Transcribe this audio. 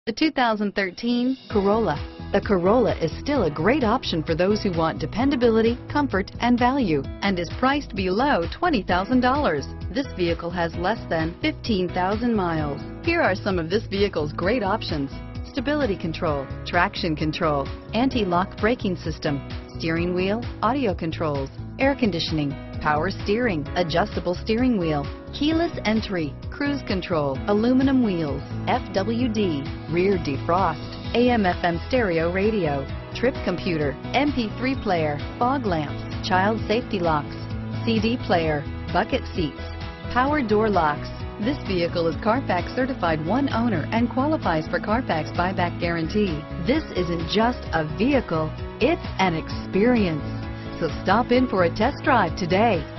The 2013 Corolla. The Corolla is still a great option for those who want dependability, comfort, and value, and is priced below $20,000. This vehicle has less than 15,000 miles. Here are some of this vehicle's great options: stability control, traction control, anti-lock braking system, steering wheel audio controls, air conditioning, power steering, adjustable steering wheel, keyless entry, cruise control, aluminum wheels, FWD, rear defrost, AM/FM stereo radio, trip computer, MP3 player, fog lamps, child safety locks, CD player, bucket seats, power door locks. This vehicle is Carfax certified one owner and qualifies for Carfax buyback guarantee. This isn't just a vehicle, it's an experience. So stop in for a test drive today.